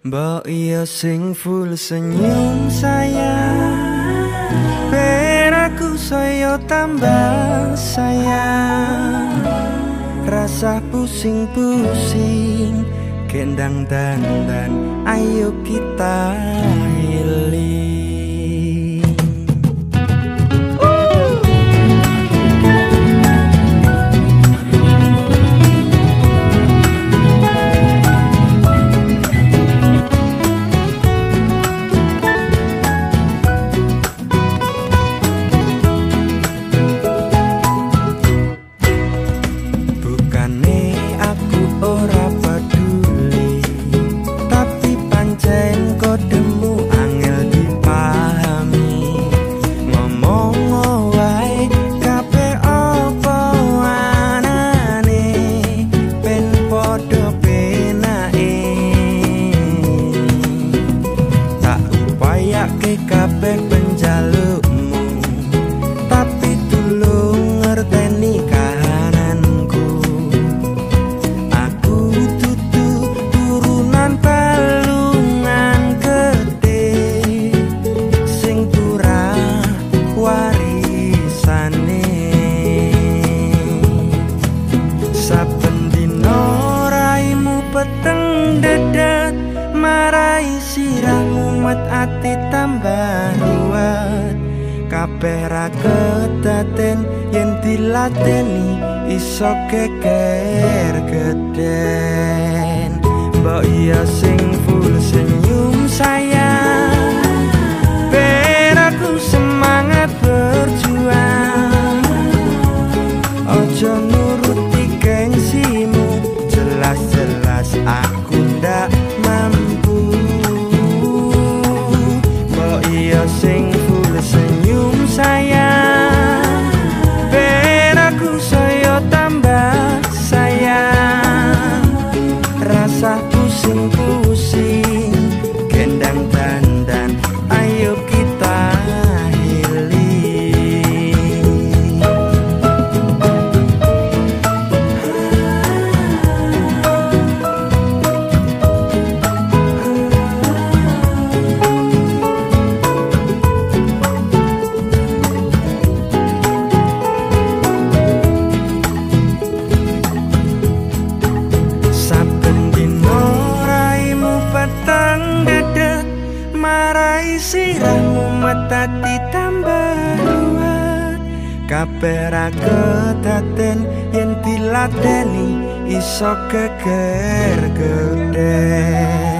Mbok iya sing full senyum sayang, ben aku saya tambah sayang. Rasa pusing-pusing, gendang dandan, ayo kita healing. Kabeh penjalukmu, tapi tulung ngerteni kahananku. Aku tutu turunan palungan gede, sing pura warisane. Saben dina raimu peteng dedet, marai sirahmu mat ati tambah ruwet. Kabeh ra kedaden yen dilateni iso geger geden. Mbok iya sing full senyum sayang, ben aku semangat berjuang. Ojo nuruti gengsimu, jelas-jelas aku ndak mampu. Mbok iya sing full senyum sayang, ben aku saya tambah sayang. Rasa pusing-pusing, gendang dandan, ayo kita healing. Marai sirahmu mata ditambah ruwet. Kabeh ra kedaden yen dilateni iso geger geden.